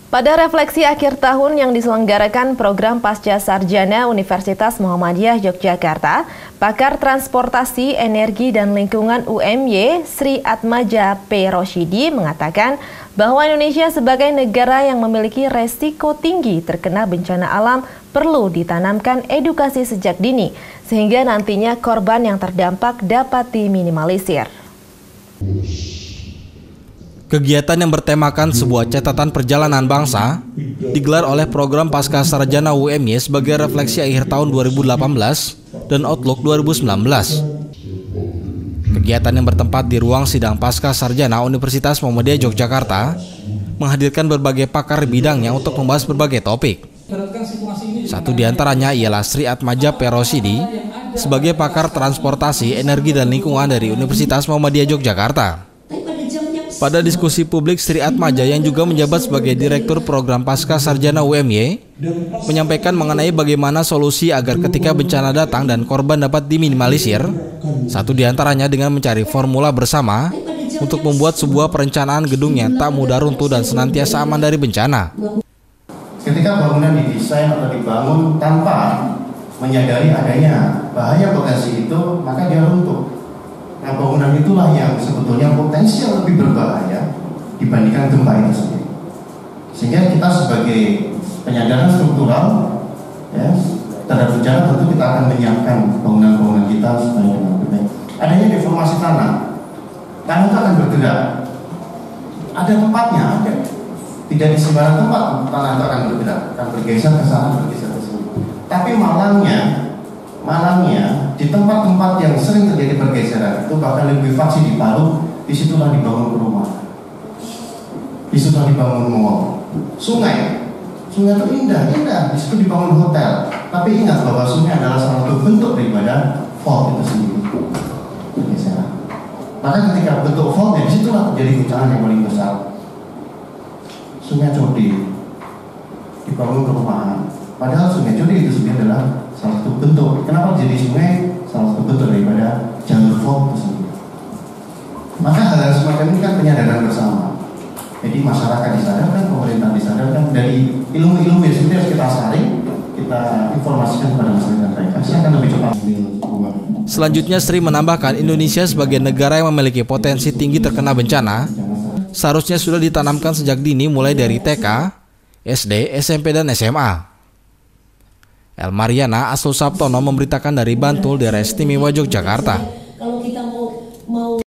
Pada refleksi akhir tahun yang diselenggarakan program Pasca Sarjana Universitas Muhammadiyah Yogyakarta, pakar transportasi, energi, dan lingkungan UMY, Sri Atmaja P. Roshidi mengatakan bahwa Indonesia sebagai negara yang memiliki resiko tinggi terkena bencana alam perlu ditanamkan edukasi sejak dini, sehingga nantinya korban yang terdampak dapat diminimalisir. Kegiatan yang bertemakan sebuah catatan perjalanan bangsa digelar oleh program Pasca Sarjana UMY sebagai refleksi akhir tahun 2018 dan Outlook 2019. Kegiatan yang bertempat di ruang sidang Pasca Sarjana Universitas Muhammadiyah Yogyakarta menghadirkan berbagai pakar bidangnya untuk membahas berbagai topik. Satu di antaranya ialah Sri Atmaja P. Roshidi sebagai pakar transportasi, energi, dan lingkungan dari Universitas Muhammadiyah Yogyakarta. Pada diskusi publik, Sri Atmaja yang juga menjabat sebagai Direktur Program Pasca Sarjana UMY menyampaikan mengenai bagaimana solusi agar ketika bencana datang dan korban dapat diminimalisir. Satu di antaranya dengan mencari formula bersama untuk membuat sebuah perencanaan gedung yang tak mudah runtuh dan senantiasa aman dari bencana. Ketika bangunan didesain atau dibangun tanpa menyadari adanya bahaya potensi itu, maka dia runtuh. Nah, bangunan itulah yang sebetulnya potensial lebih berbahaya dibandingkan gempa itu sendiri. Sehingga kita sebagai penyadaran struktural ya, terhadap bencana tentu kita akan menyiapkan bangunan-bangunan kita supaya dengan baik. Adanya deformasi tanah itu akan bergerak. Ada tempatnya, ada. Tidak di sembarang tempat tanah itu akan bergerak, akan bergeser ke sana, bergeser ke sini. Tapi malangnya di tempat-tempat yang sering terjadi pergeseran itu bahkan likuifaksi di Palu, disitulah dibangun perumahan, disitulah dibangun mall, sungai itu indah, di situ dibangun hotel. Tapi ingat bahwa sungai adalah salah satu bentuk daripada fault itu sendiri, pergeseran. Maka ketika bentuk fault, disitulah terjadi guncangan yang paling besar. Sungai Codi dibangun perumahan, padahal sungai Codi itu sebenarnya adalah salah satu bentuk. Kenapa jadi sungai? Salah satu bentuk daripada jalur fault itu sendiri. Maka hal semacam ini kan penyadaran bersama. Jadi masyarakat disadarkan, pemerintah disadarkan, dari ilmu-ilmu yang sebenarnya harus kita saring, kita informasikan kepada masyarakat mereka. Saya akan lebih cepat. Selanjutnya, Sri menambahkan Indonesia sebagai negara yang memiliki potensi tinggi terkena bencana seharusnya sudah ditanamkan sejak dini mulai dari TK, SD, SMP, dan SMA. El Mariana Aslo Sabtono memberitakan dari Bantul, Daerah Istimewa Yogyakarta.